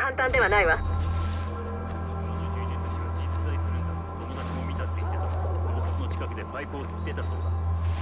簡単ではないわ。 友達も見たって言ってた。洞窟の近くでパイプを吸ってたそうだ。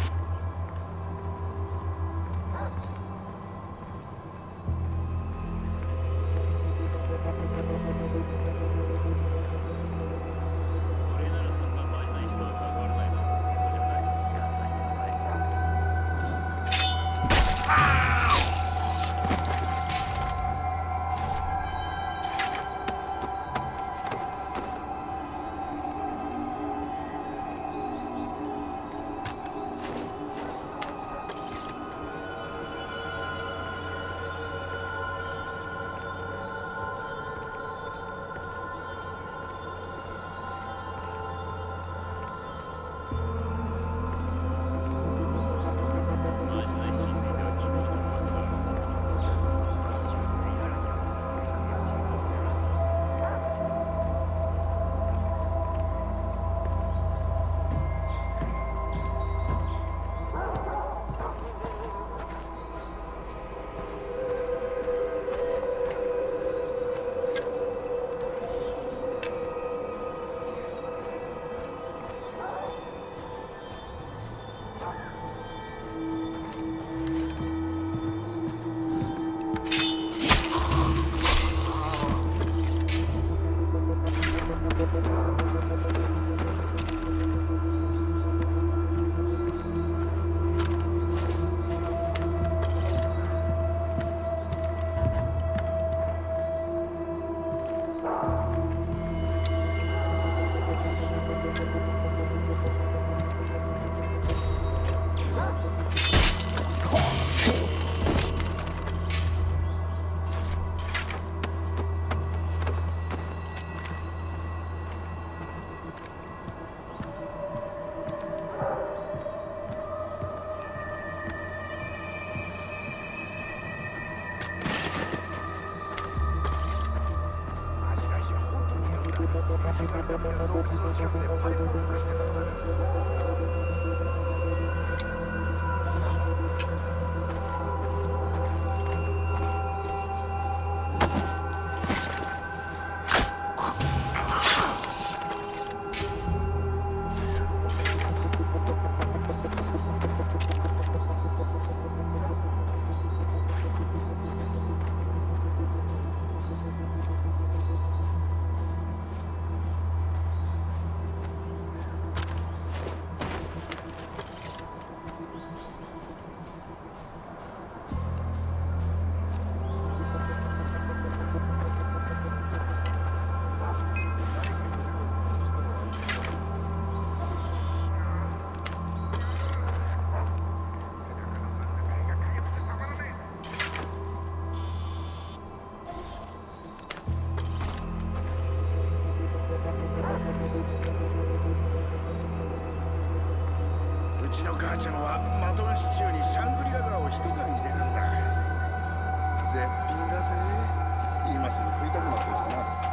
うちの母ちゃんはマトンシチューにシャングリラ川を一缶入れるんだ。絶品だぜ。今すぐ食いたくなってきたな。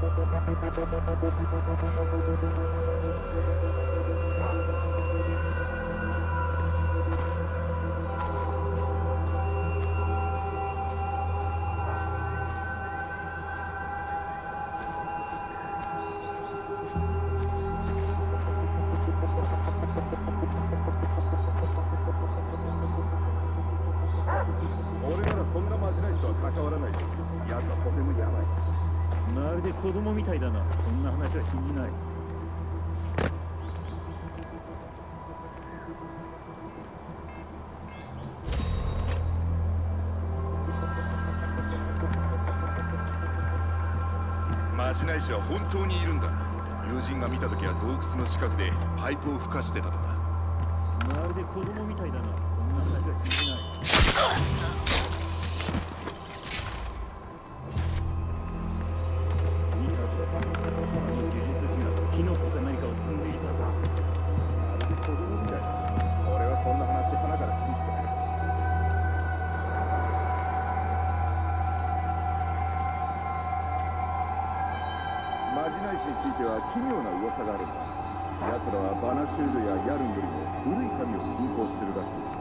俺ならそんなまじない人は関わらないよ。やつはとてもやばい。 まるで子供みたいだな。そんな話は信じない。 まじない師は本当にいるんだ。友人が見た時は洞窟の近くでパイプを吹かしてたとか。 まるで子供みたいだな。そんな話は信じない。見たぞ。あの呪術師がキノコか何かを積んでいたぞ。 まるで子供みたいだ。俺はそんな話鼻から信じてない。まじない師については奇妙な噂があるんだ。奴らはバナシュールやヤルンよりも古い神を信仰してるらしい。